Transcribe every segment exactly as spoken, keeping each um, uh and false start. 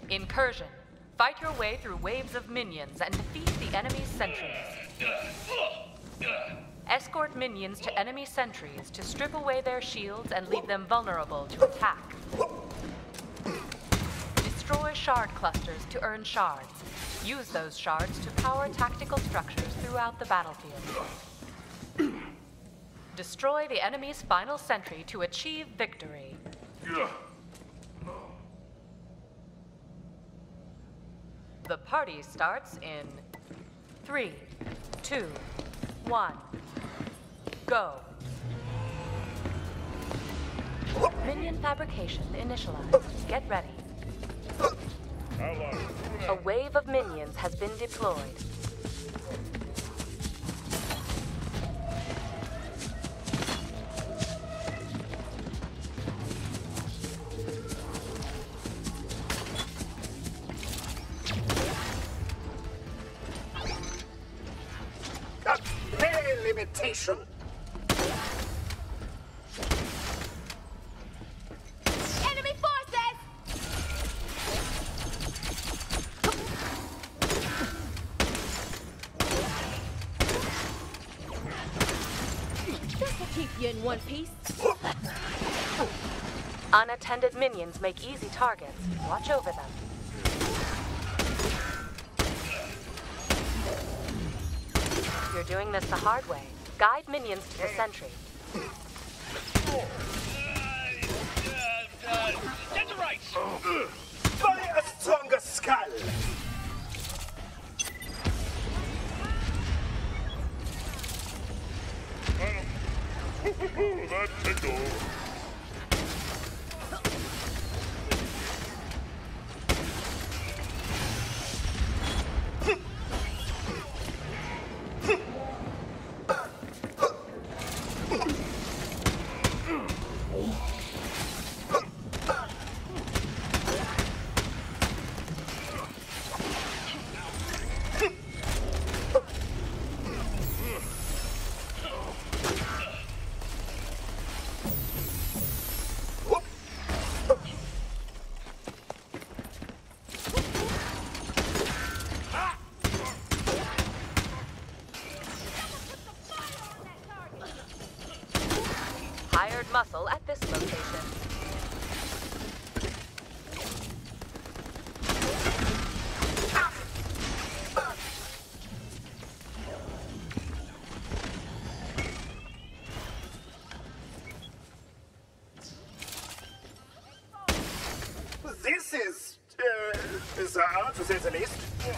Incursion. Fight your way through waves of minions and defeat the enemy's sentries. Escort minions to enemy sentries to strip away their shields and leave them vulnerable to attack. Destroy shard clusters to earn shards. Use those shards to power tactical structures throughout the battlefield. Destroy the enemy's final sentry to achieve victory. The party starts in three, two, one, go. Minion fabrication initialized. Get ready. A wave of minions has been deployed. Limitation. Enemy forces! This will keep you in one piece. Unattended minions make easy targets. Watch over them. You're doing this the hard way. Guide minions to the sentry. Get the right! By a stronger skull! That tickle. Hired muscle at this location. This is uh, bizarre, to say the least.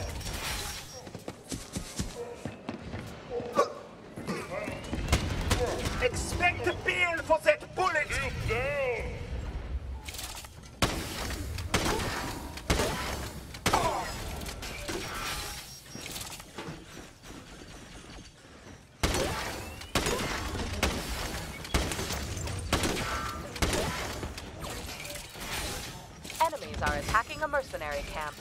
Expect a bill for that bullet! Down! Enemies are attacking a mercenary camp.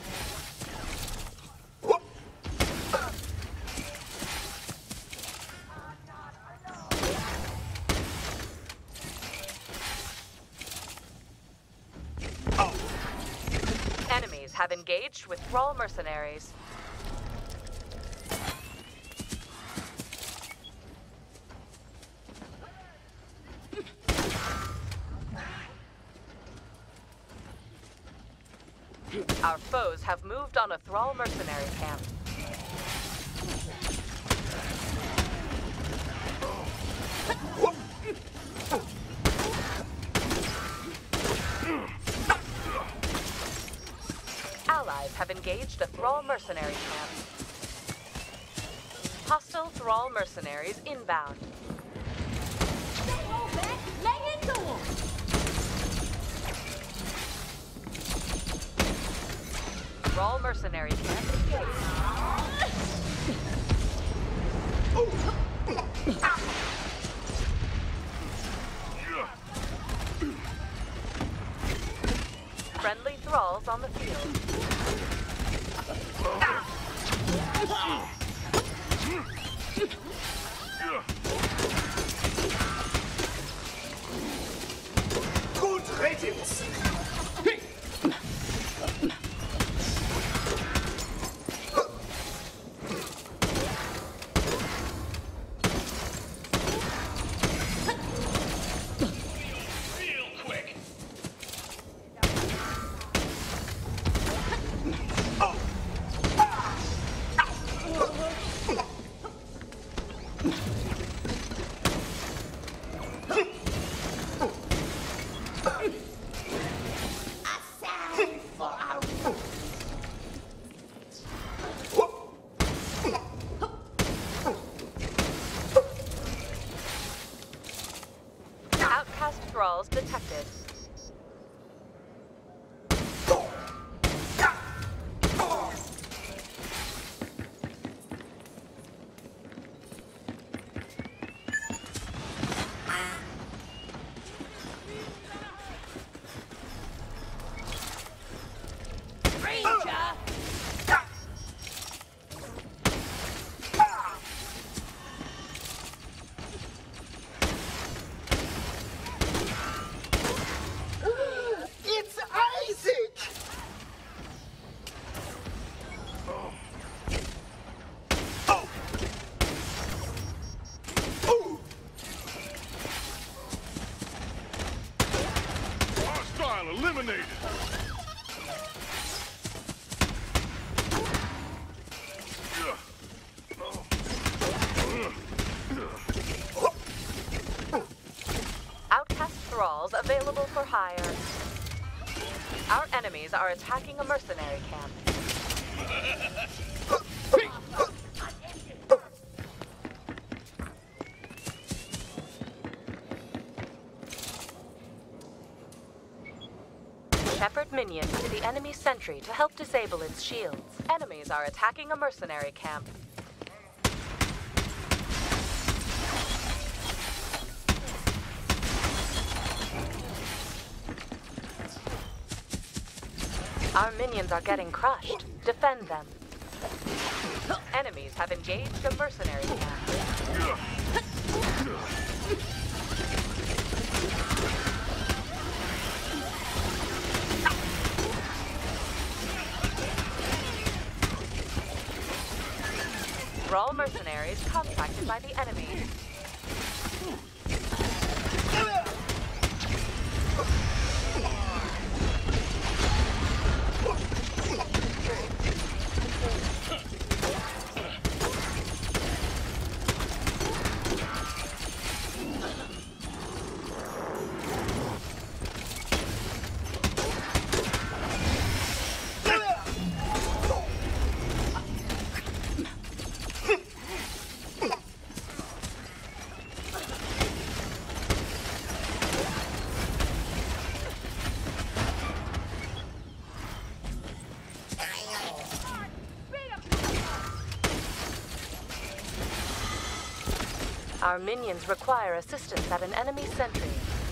Enemies have engaged with Thrall mercenaries. Our foes have moved on a Thrall mercenary camp. Allies have engaged a Thrall mercenary camp. Hostile Thrall mercenaries inbound. Lay into them! Thrall mercenary camp engaged. Friendly Thralls on the field. Good ratings! eliminated. Outcast thralls available for hire. Our enemies are attacking a mercenary camp. Shepherd minions to the enemy sentry to help disable its shields. Enemies are attacking a mercenary camp. Our minions are getting crushed. Defend them. Enemies have engaged a mercenary camp. Thrall mercenaries contacted by the enemy. Our minions require assistance at an enemy sentry.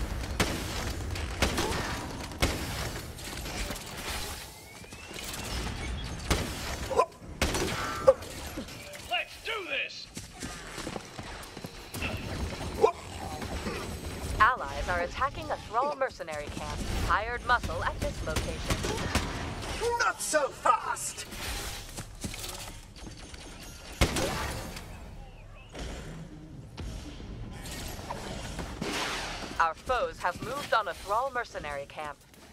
Let's do this! Allies are attacking a Thrall mercenary camp. Hired muscle at this location. Not so fast! Our foes have moved on a Thrall mercenary camp.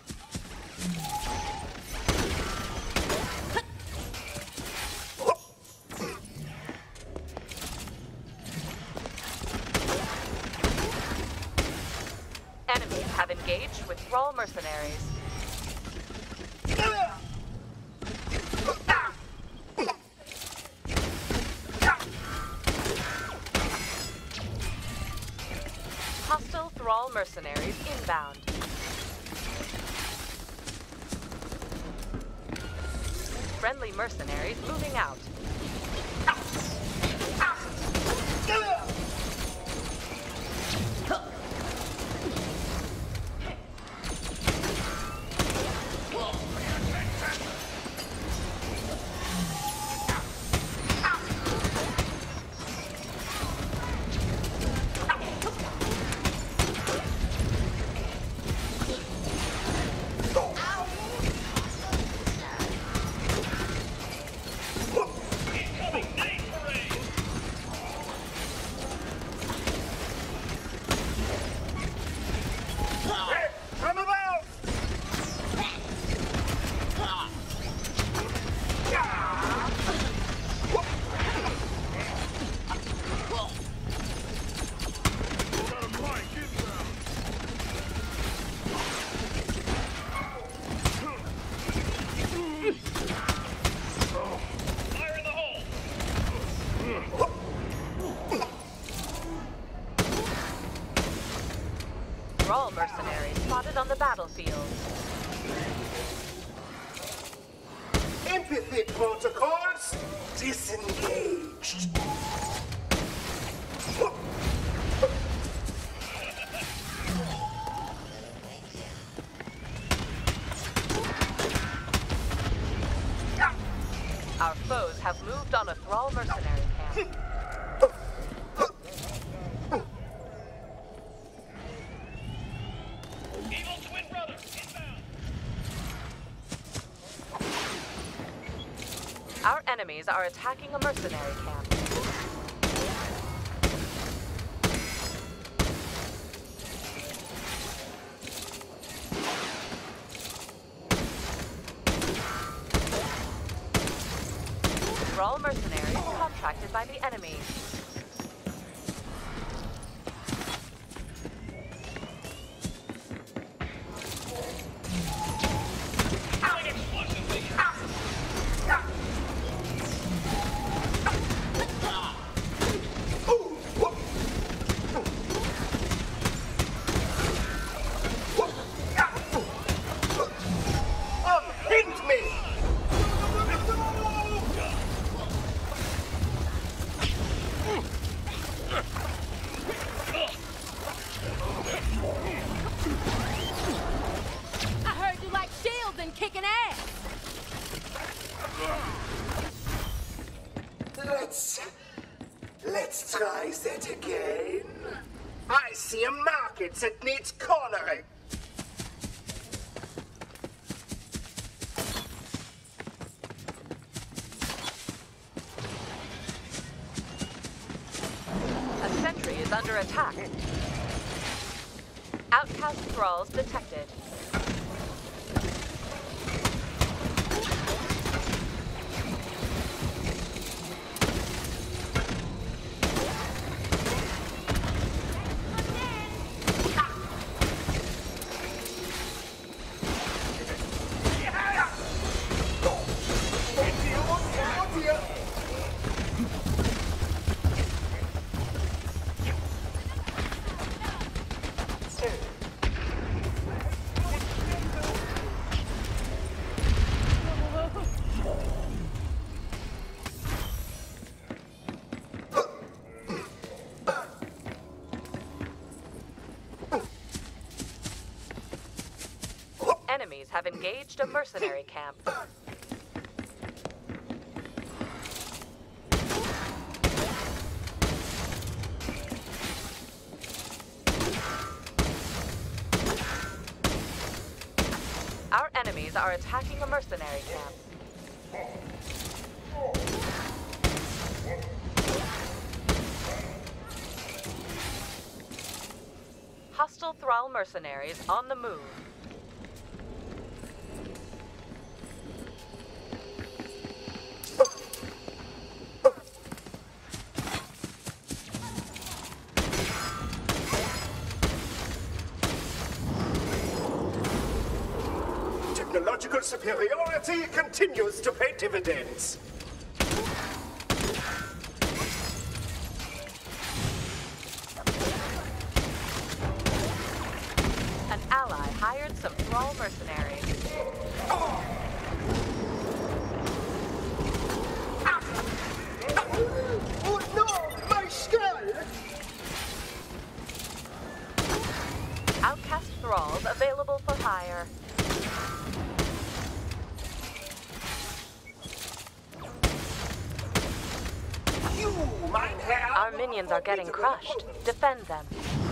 Enemies have engaged with Thrall mercenaries. Hostile Thrall mercenaries inbound. Friendly mercenaries moving out. From above! Got a mic inbound. Fire in the hole! Thrall mercenaries spotted on the battlefield. Empathy protocols disengaged. Our foes have moved on a Thrall mercenary camp. Evil twin brother, inbound! Our enemies are attacking a mercenary camp. contacted by the enemy. Let's... let's try that again. I see a market that needs cornering. A sentry is under attack. Outcast thralls detected. Enemies have engaged a mercenary camp. Our enemies are attacking a mercenary camp. Hostile Thrall mercenaries on the move. Technological superiority continues to pay dividends. An ally hired some Thrall mercenaries. Oh! Oh no! My skull! Outcast Thralls available for hire. You, mein Herr! Our minions are getting crushed. Defend them.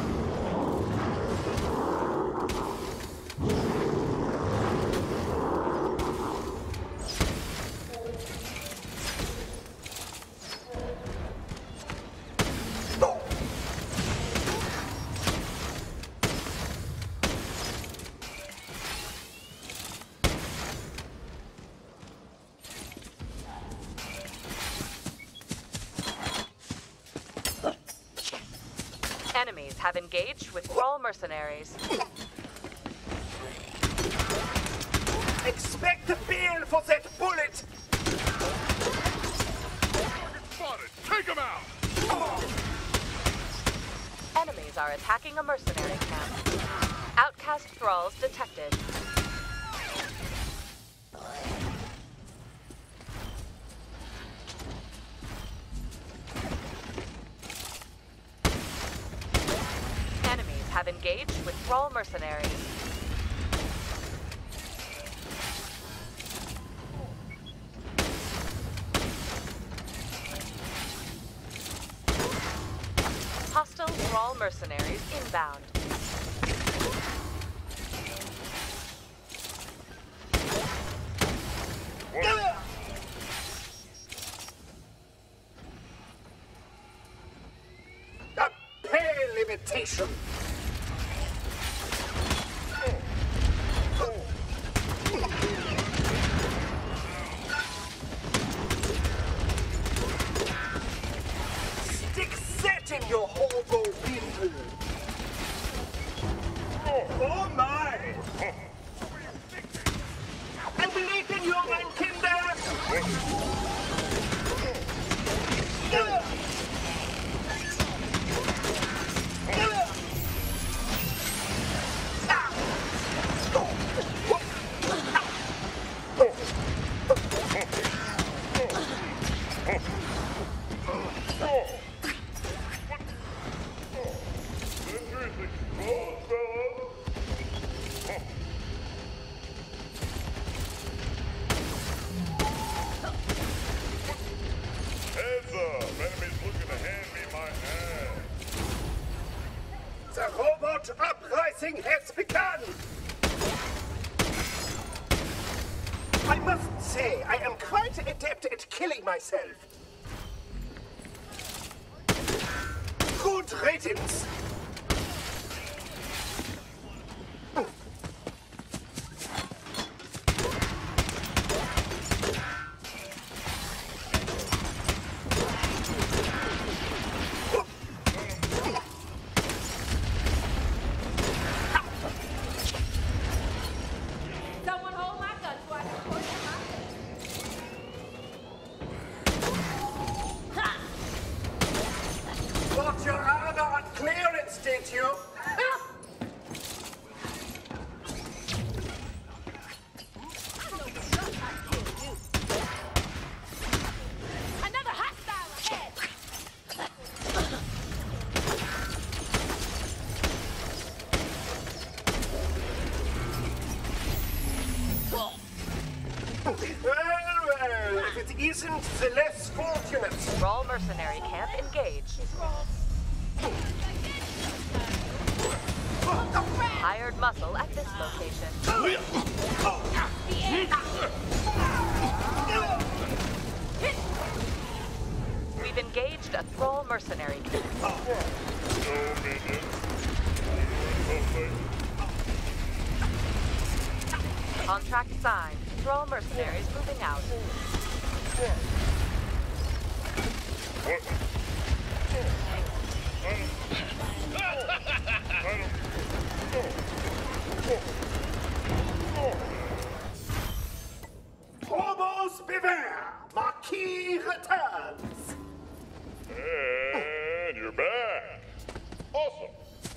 Enemies have engaged with Thrall mercenaries. Expect a bill for that bullet! Spotted! Take him out! Enemies are attacking a mercenary camp. Outcast Thralls detected. Enemies have engaged with Thrall mercenaries. Hostile Thrall mercenaries inbound. A pale imitation! must say, I am quite adept at killing myself. Good riddance. Isn't the less fortunate. Thrall mercenary camp engaged. Hired muscle at this location. We've engaged a Thrall mercenary camp. Contract signed. Thrall mercenaries moving out. Phobos beware! Marquis returns! And you're back. Awesome.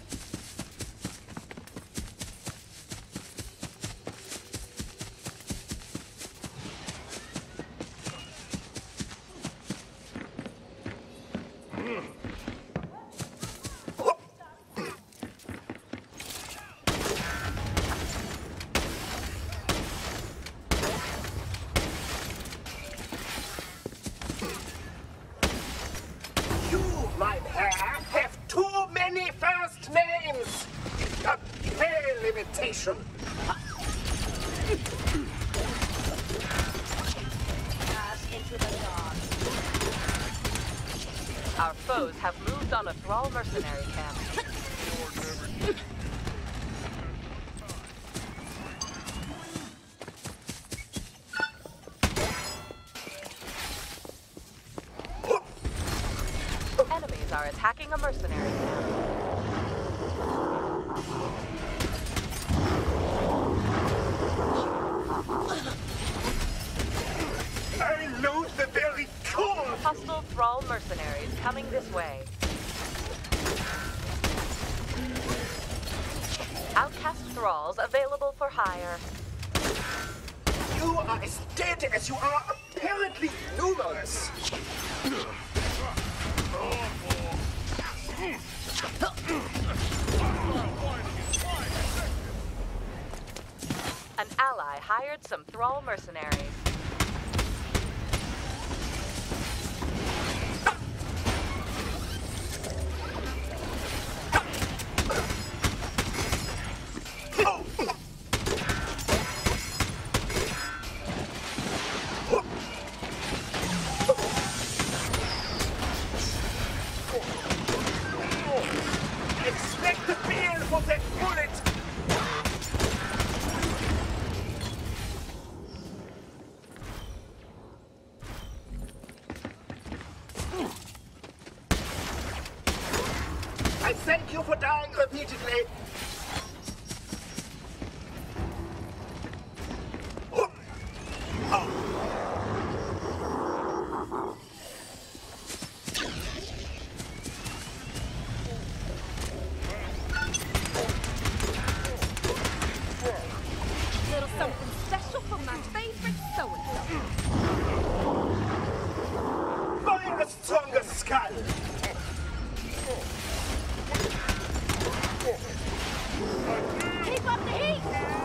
Our foes have moved on a Thrall mercenary camp. Enemies are attacking a mercenary camp. I load the very core! Hostile Thrall mercenaries coming this way. Outcast Thralls available for hire. You are as dead as you are apparently numerous. An ally hired some Thrall mercenaries. Expect the feel for that bullet! I thank you for dying repeatedly. Little something special from my favorite so-and-so. Fire a stronger skull! Keep up the heat!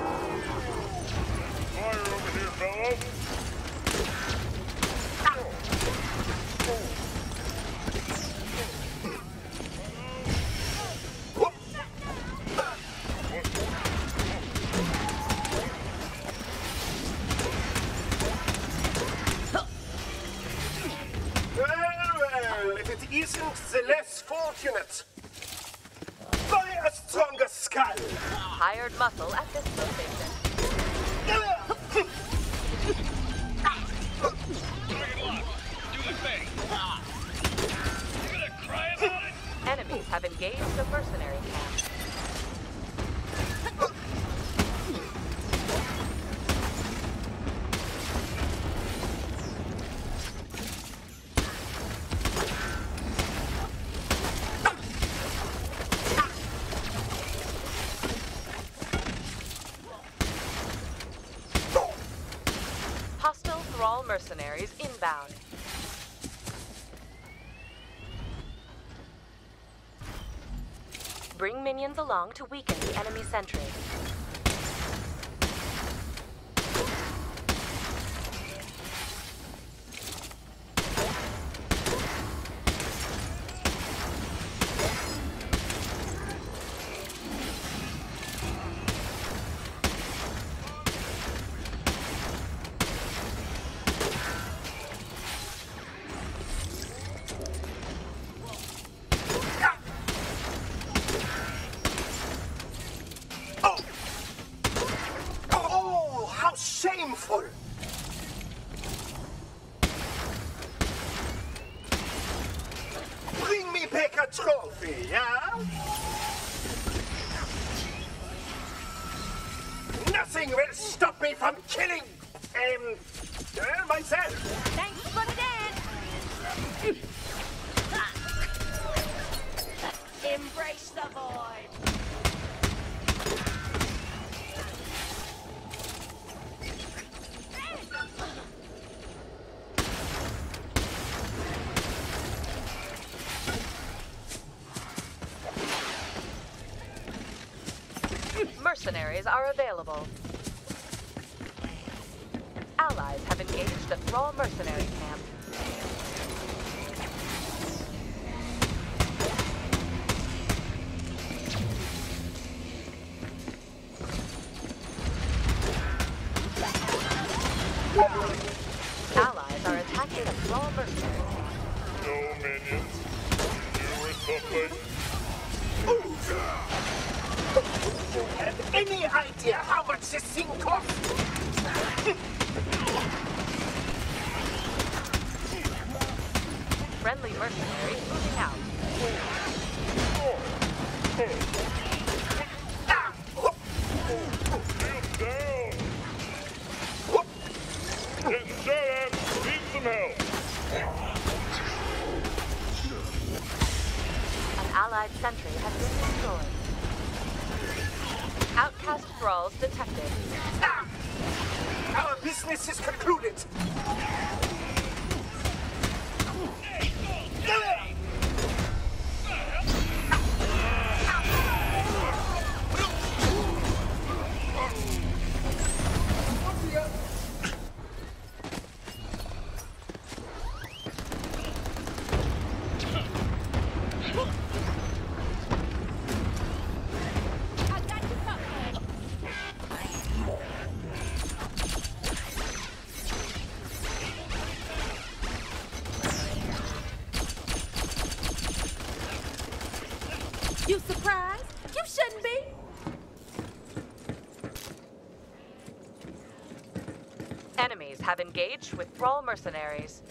Fire over here, fellas. amongst the less fortunate. Buy a stronger skull. Hired muscle at this location. Enemies have engaged the mercenary camp. Hostile Thrall mercenaries inbound. Bring minions along to weaken the enemy sentry. Shameful! Bring me back a trophy, yeah? Nothing will stop me from killing, um, uh, myself! Thanks for the dance! Embrace the void! Mercenaries are available. Allies have engaged the Thrall mercenary camp. Allies are attacking the Thrall mercenary camp. No minions. You or something. Have any idea how much this thing costs? Friendly mercenaries moving out. Get down! Getting shot at! Need some help! An allied sentry has been destroyed. Outcast thralls detected. Ah! Our business is concluded. You surprised? You shouldn't be. Enemies have engaged with Thrall mercenaries.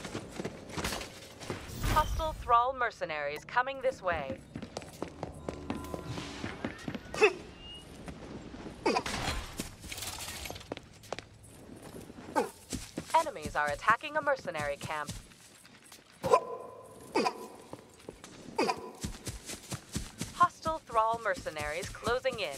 Hostile Thrall mercenaries coming this way. Enemies are attacking a mercenary camp. Hostile Thrall mercenaries closing in.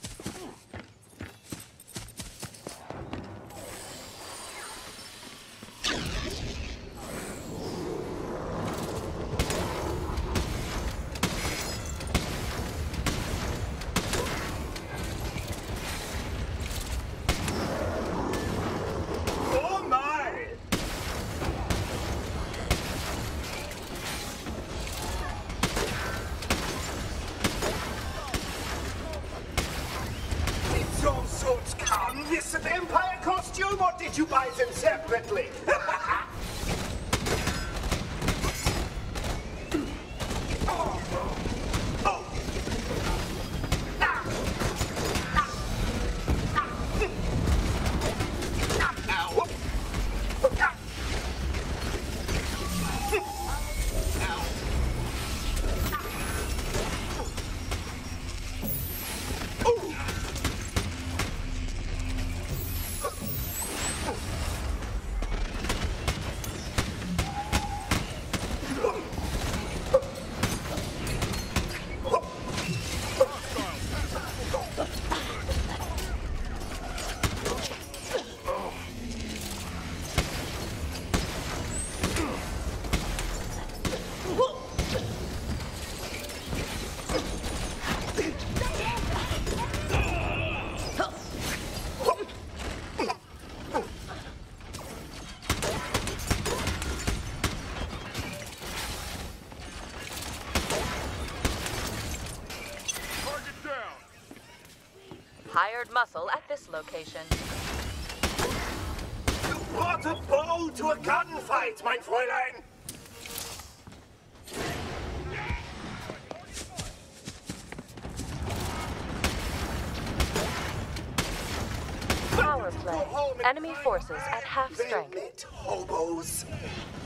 Oh my! Did those swords come with an Empire costume, or did you buy them separately? engineered muscle at this location. You brought a bow to a gunfight, mein Fräulein! Power play. Enemy forces at half strength. They met hobos.